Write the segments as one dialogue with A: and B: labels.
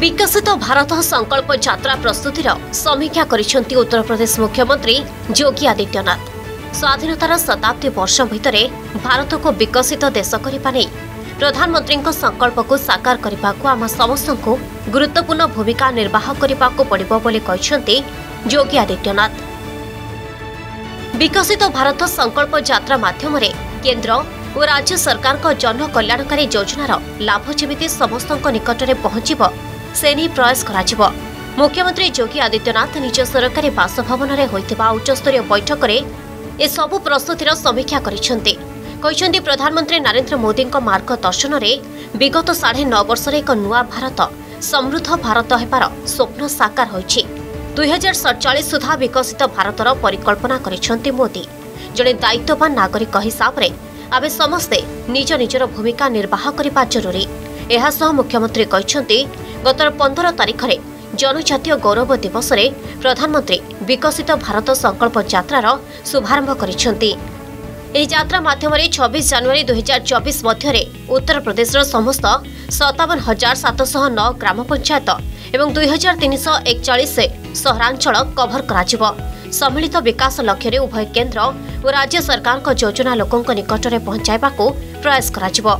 A: विकसित भारत संकल्प यात्रा प्रस्तुतिर समीक्षा करिसेंती उत्तर प्रदेश मुख्यमंत्री योगी आदित्यनाथ। स्वाधीनतार शताब्दी वर्ष भितर भारत को विकसित देश करने प्रधानमंत्री संकल्प को साकार करने को आम समस्त गुरुत्वपूर्ण भूमिका निर्वाह करने पड़ो बोली कहते योगी आदित्यनाथ। विकसित भारत संकल्प यात्रा माध्यम केंद्र और राज्य सरकार को जन कल्याणकारी योजनार लाभ जमी समस्त निकट में पहुंचब से नहीं प्रयास करा। मुख्यमंत्री योगी आदित्यनाथ निज सरकारी बासभवन में होता उच्चस्तरीय बैठक में ए सबु प्रस्तुतिर समीक्षा करिसेंती। प्रधानमंत्री नरेंद्र मोदी मार्गदर्शन में विगत 9.5 वर्ष एक नुआ भारत समृद्ध भारत होबार स्वप्न साकार होइछि। 2047 सुधा विकसित भारतर परिकल्पना करिसेंती मोदी। जड़े दायित्ववान नागरिक हिसाब से आबे समस्ते निज निजर भूमिका निर्वाह करबा जरूरी। एहा सह मुख्यमंत्री कहते गत 15 तारिख में जनजातीय गौरव दिवस रे प्रधानमंत्री विकसित भारत संकल्प यात्रार शुभारंभ करिसेंती। एही यात्रा माध्यम 26 जनवरी 2024 मध्य उत्तर प्रदेश समस्त 57,709 ग्राम पंचायत एवं 2,341 सहरांचल कभर करा। सम्मिलित विकास लक्ष्य उभय केंद्र और राज्य सरकार को योजना लोकों निकट में पहुंचाइबा को प्रयास करा।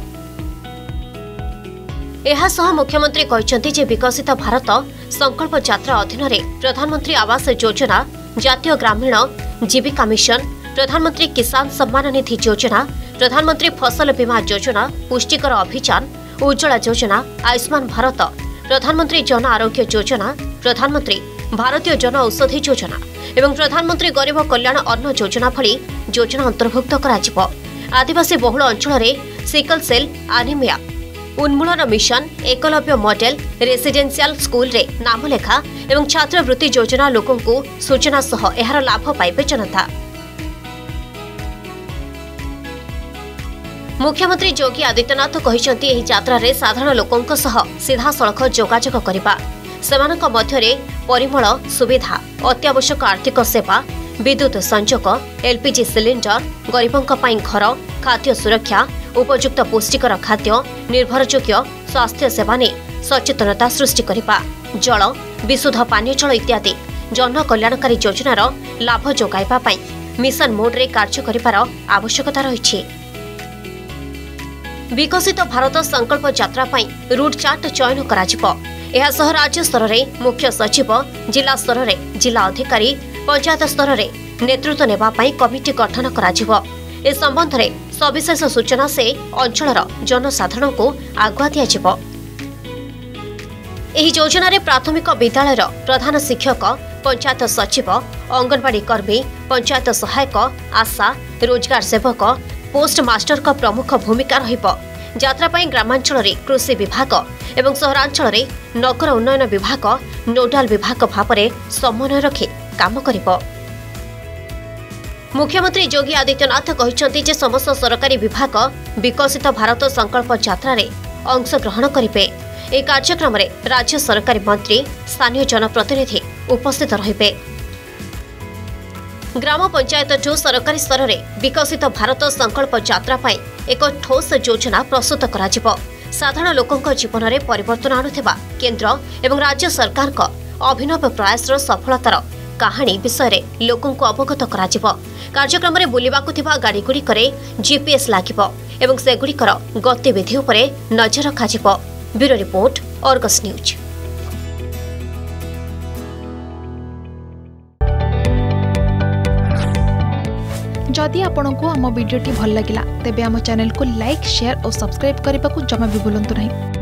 A: एहा सह मुख्यमंत्री कहते जे विकसित भारत संकल्प यात्रा अधीन प्रधानमंत्री आवास योजना, जातीय ग्रामीण जीविका मिशन, प्रधानमंत्री किसान सम्मान निधि योजना, प्रधानमंत्री फसल बीमा योजना, पुष्टिकर अभियान, उज्ज्वला योजना, आयुष्मान भारत, प्रधानमंत्री जन आरोग्य योजना, प्रधानमंत्री भारतीय जन औषधि योजना एवं प्रधानमंत्री गरीब कल्याण अन्न योजना भली योजना अंतर्भुक्त करा। आदिवासी बहुल अंचल में सिकल सेल एनीमिया उन्मूलन mission, Eklavya model residential school रे नामलेखा एवं छात्रवृत्ति योजना लोकों को सूचना सह एहार लाभ पाइबे जनता। मुख्यमंत्री योगी आदित्यनाथ कहते एही यात्रा रे साधारण लोकों सह सीधा सड़क जोगाजोग करबा, सेमानक मध्यरे परिमल सुविधा, अत्यावश्यक आर्थिक सेवा, विद्युत संजोग, एलपीजी सिलिंडर, गरीबों पई घर, खाद्य सुरक्षा, उपयुक्त पुष्टिकर खाद्य, निर्भरयोग्य स्वास्थ्य सेवा ने सचेतनता सृष्टि करबा, जल, विशुद्ध पानीय जल इत्यादि जन कल्याणकारी योजनार लाभ जोगाइबा पई मिशन मोड रे कार्य करिबार आवश्यकता रहिछि। विकसित भारत संकल्प यात्रा पई रूट चार्ट चयन कराजिबो। एहा सह राज्य स्तर में मुख्य सचिव, जिला स्तर में जिला अधिकारी, पंचायत स्तर में नेतृत्व नेबा पई कमिटी गठन कराजिबो। ए संबंध में सविशेष सूचना से अंचलर जनसाधारण को आगुआ दियाजिबो। एही योजना रे प्राथमिक विद्यालयर प्रधान शिक्षक, पंचायत सचिव, अंगनवाड़ी कर्मी, पंचायत सहायक, आशा, रोजगार सेवक, पोस्ट मास्टर का प्रमुख भूमिका रहिबो। यात्रा पई ग्रामांचल रे कृषि विभाग एवं सहरांचल रे नगर उन्नयन विभाग नोडाल विभाग भाव में समन्वय रखी काम करिबो। मुख्यमंत्री योगी आदित्यनाथ कहते समस्त सरकारी विभाग विकसित भारत संकल्प यात्रा रे अंशग्रहण करेंगे। ए कार्यक्रम में राज्य सरकारी मंत्री, स्थानीय जनप्रतिनिधि उपस्थित रहिबे। ग्राम पंचायत ठू सरकारी स्तर में विकसित भारत संकल्प यात्रा पई एक ठोस योजना प्रस्तुत करा। साधारण लोकों जीवन में परिवर्तन आणुथिबा केंद्र एवं राज्य सरकार का अभिनव प्रयास सफलतार कहानी विषय लोकों को अवगत करा। कार्यक्रम में बुलिबाकु थिबा गाड़ीगुड़िकरे जीपीएस लागिबो एवं सेगुड़िकर गतिविधि उपरे नजर रखाजिबो। Bureau report, Argus news.
B: जदि आपंक आम भिडी भल लगा तेब आम चैनल को लाइक, शेयर और सब्सक्राइब करने को जमा भी भूलु नहीं।